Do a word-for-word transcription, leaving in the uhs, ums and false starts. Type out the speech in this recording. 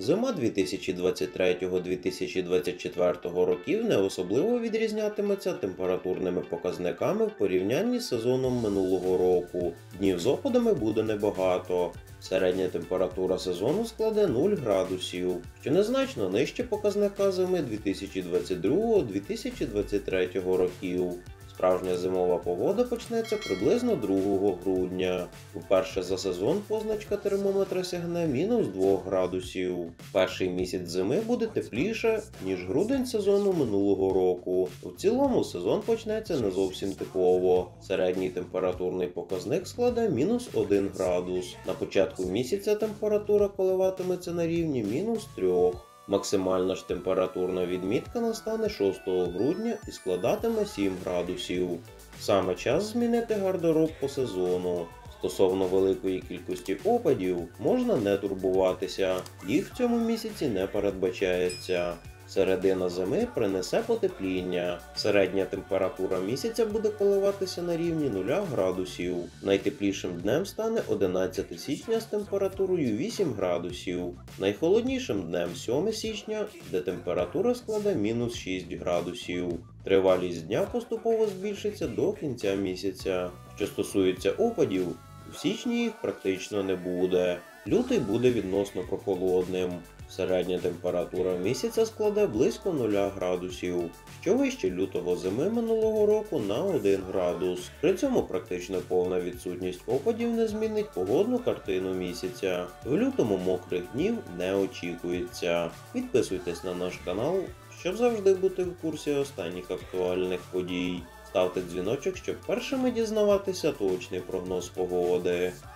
Зима дві тисячі двадцять третього - дві тисячі двадцять четвертого років не особливо відрізнятиметься температурними показниками в порівнянні з сезоном минулого року. Днів з опадами буде небагато. Середня температура сезону складе нуль градусів, що незначно нижче показника зими дві тисячі двадцять другого - дві тисячі двадцять третього років. Справжня зимова погода почнеться приблизно другого грудня. Уперше за сезон позначка термометра сягне мінус два градусів. Перший місяць зими буде тепліше, ніж грудень сезону минулого року. В цілому сезон почнеться не зовсім типово. Середній температурний показник складе мінус один градус. На початку місяця температура коливатиметься на рівні мінус три. Максимальна ж температурна відмітка настане шостого грудня і складатиме сім градусів. Саме час змінити гардероб по сезону. Стосовно великої кількості опадів можна не турбуватися, їх в цьому місяці не передбачається. Середина зими принесе потепління. Середня температура місяця буде коливатися на рівні нуль градусів. Найтеплішим днем стане одинадцяте січня з температурою вісім градусів. Найхолоднішим днем сьоме січня, де температура складе мінус шість градусів. Тривалість дня поступово збільшиться до кінця місяця. Що стосується опадів, в січні їх практично не буде. Лютий буде відносно прохолодним. Середня температура місяця складе близько нуля градусів, що вище лютого зими минулого року на один градус. При цьому практично повна відсутність опадів не змінить погодну картину місяця. В лютому мокрих днів не очікується. Підписуйтесь на наш канал, щоб завжди бути в курсі останніх актуальних подій. Ставте дзвіночок, щоб першими дізнаватися точний прогноз погоди.